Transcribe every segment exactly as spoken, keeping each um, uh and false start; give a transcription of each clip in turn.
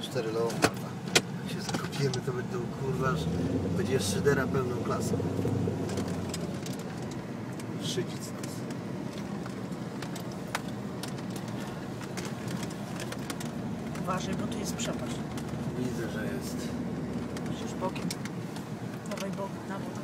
cztery low. Jak się zakopiemy, to będą kurwa, będzie szydera pełną klasą. Szydzić nas. Uważaj, bo tu jest przepaść. Widzę, że jest. Musisz bokiem. Dawaj bok, na bok.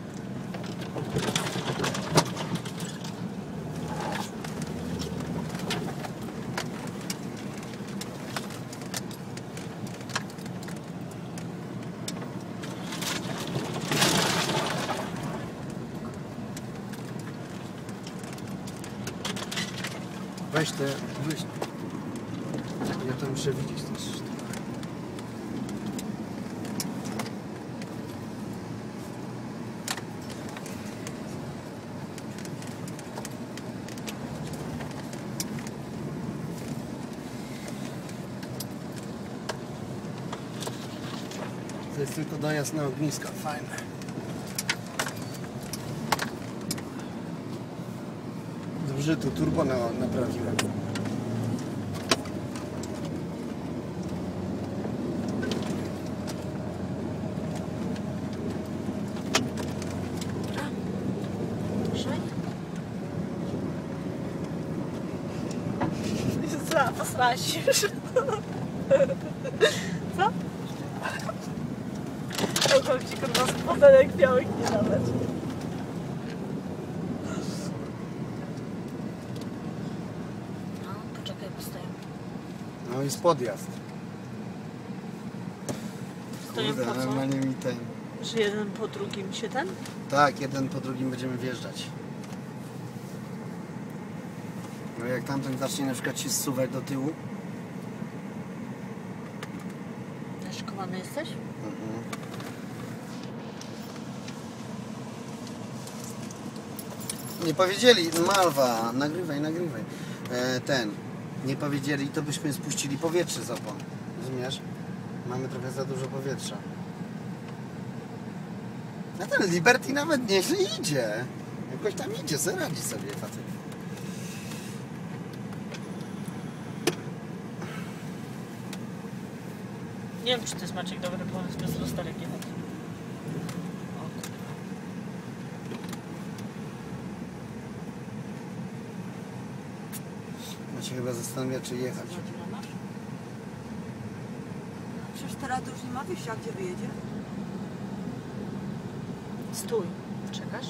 Weź te, weź. Ja to muszę widzieć też. To jest tylko dojazd na ogniska, fajne. Dobrze, tu turbo na, naprawiłem. Posrałaś się już. Co? Mogłam ci kurwa spodenek białych nie dawać. No, poczekaj, postoję. No jest podjazd. Stoję Kurde, po co? normalnie mi ten... Że jeden po drugim się ten? Tak, jeden po drugim będziemy wjeżdżać. No jak tamten zacznie na przykład się zsuwać do tyłu. Naszykowany jesteś? Mhm. Nie powiedzieli, Malwa, nagrywaj, nagrywaj. E, ten, nie powiedzieli, to byśmy spuścili powietrze z opon. Rozumiesz? Mamy trochę za dużo powietrza. A ten Liberty nawet nieźle idzie. Jakoś tam idzie, se radzi sobie facet. Nie wiem, czy to jest Maciek dobry pomysł bez lusterek jechać. Ja się chyba zastanawia, czy jechać. Przecież teraz to już nie ma wyjścia, gdzie wyjedzie. Stój. Czekasz?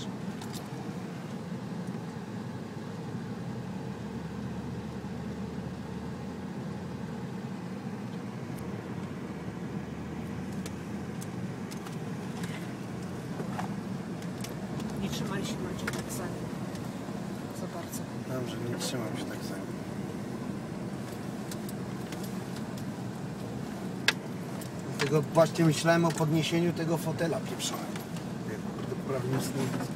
Nie trzymaj się, Maciek, tak za nim. Za bardzo. Dobrze, nie trzymam się tak za nim. Dlatego właśnie myślałem o podniesieniu tego fotela pieprzonego. To prawie nic nie widzę.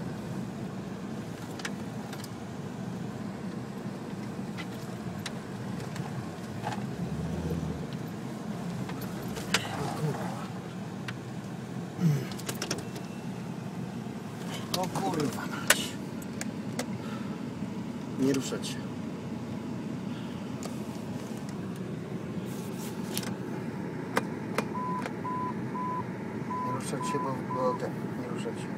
O kurwa mać. Nie ruszać się. Nie ruszać się, bo, bo ten, nie ruszać się.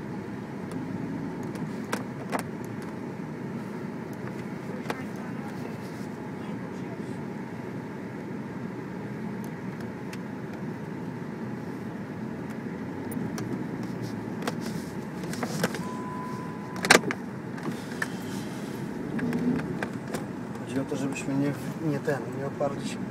Chodzi o to, żebyśmy nie, nie ten, nie oparli się.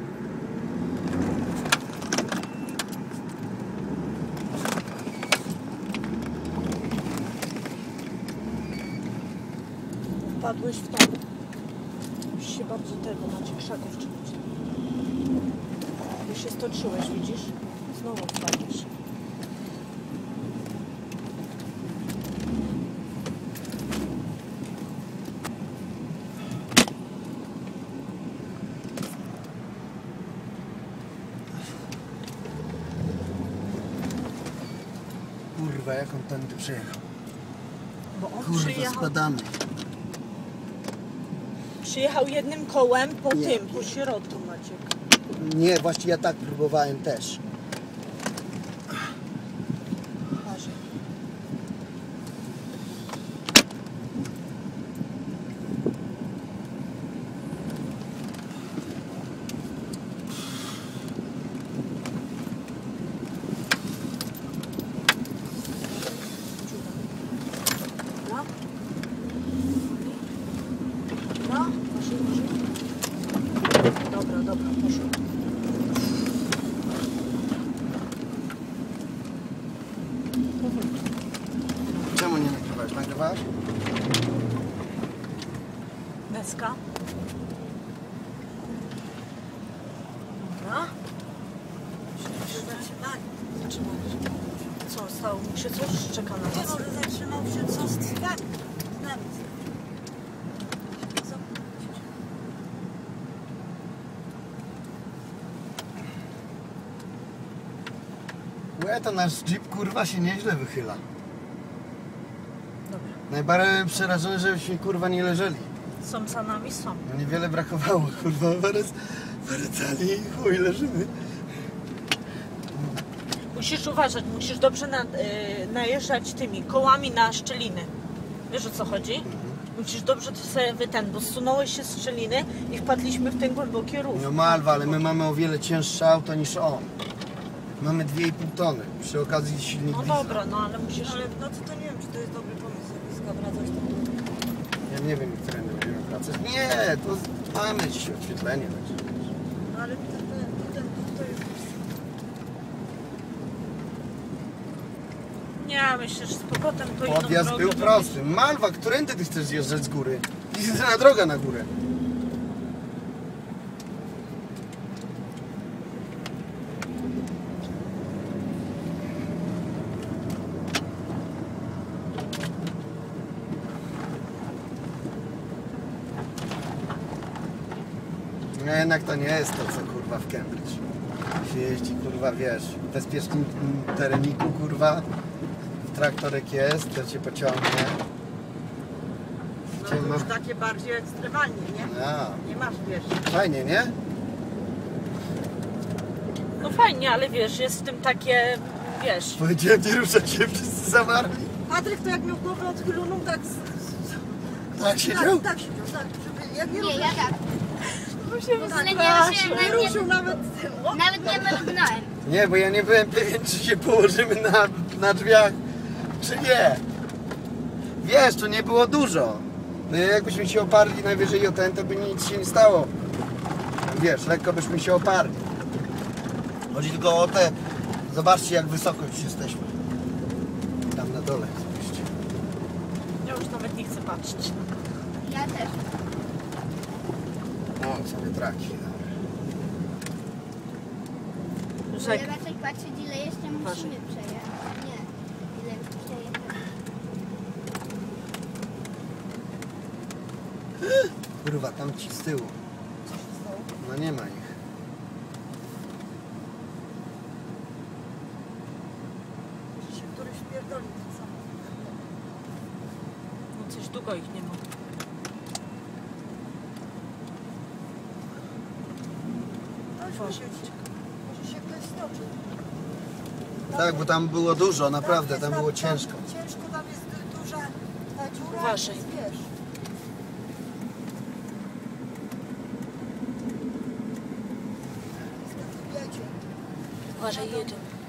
Wpadłeś w to. Musisz się bardziej tego, Maciek, krzaków czynić. Już się stoczyłeś, widzisz? Znowu wpadłeś. Kurwa, jak on tędy przyjechał. Bo on Kurwa, przyjechał, spadamy. przyjechał jednym kołem po Nie, tym, nie. po środku, Maciek. Nie, właśnie ja tak próbowałem też. Uważaj. No. No, uważaj, uważaj. Dobra, dobra, poszło. Czemu nie nagrywałeś? Nagrywałeś? Deska. Dobra. Zatrzymali. Zatrzymaj się. Co, stało mu się coś? Czeka na Nie nas. może zatrzymał się co z drzwiami. Z nami. Co? Łe, to nasz jeep kurwa się nieźle wychyla. Dobra. Najbardziej przerażony, żebyśmy kurwa nie leżeli. Są za nami? Są. No niewiele brakowało, kurwa, zaraz wracali i chuj, leżymy. Musisz uważać, musisz dobrze na, y, najeżdżać tymi kołami na szczeliny. Wiesz, o co chodzi? Musisz dobrze to sobie wy ten, bo zsunąłeś się z szczeliny i wpadliśmy w ten głęboki rów. No Malwa, ale my mamy o wiele cięższe auto niż on. Mamy dwie i pół tony, przy okazji silnik No diesla. dobra, no ale musisz... Ale w nocy to nie wiem, czy to jest dobry pomysł, jak blisko wracać tam. Ja nie wiem, którędy będziemy wracać. Nie, to mamy dzisiaj oświetlenie. Także. No ale ten, ten, ten, to jest... Nie, myślę, że z powrotem to inną Podjazd drogę był będzie. prosty. Malwa, którędy ty chcesz zjeżdżać z góry? Jedyna droga na górę. No jednak to nie jest to, co kurwa w Cambridge. Się jeździ, kurwa, wiesz, w bezpiecznym tereniku, kurwa. Traktorek jest, to cię pociągnie. No Cię to ma... już takie bardziej ekstremalnie, nie? A, Nie masz, wiesz. fajnie, nie? No fajnie, ale wiesz, jest w tym takie, wiesz... Powiedziałem, nie ruszać się, wszyscy zamarli. Patryk to jak miał głowę odchyloną, tak... z- z- Tak siedział? Tak, tak siedział, tak, żeby... Jak nie Nie, ruszył, ja tak. No się Ale nie ruszyłem, nie nawet ruszył nie, nawet tym. O, nawet nie mrugnąłem. Nie, bo ja nie byłem pewien, czy się położymy na, na drzwiach, czy nie. Wiesz, to nie było dużo. No jakbyśmy się oparli najwyżej o ten, to by nic się nie stało. Wiesz, lekko byśmy się oparli. Chodzi tylko o te... Zobaczcie, jak wysoko już jesteśmy. Tam na dole. Zobaczcie. Ja już nawet nie chcę patrzeć. Ja też. O, sobie traki. Już Mogę jak raczej patrzeć, ile jeszcze Uważaj. musimy przejechać. Nie, ile już przejechać. Kurwa, tam ci z tyłu. No nie ma ich. Może się któryś wpierdoli tak samo. no coś długo ich nie ma. To już musi być. Może się ktoś stoczył. Tak, bo tam było dużo, naprawdę, jest tam było ciężko. Ciężko, tam jest duża ta dziura. Uważaj. więc Wiesz. Jedzie. Uważaj, jedzie.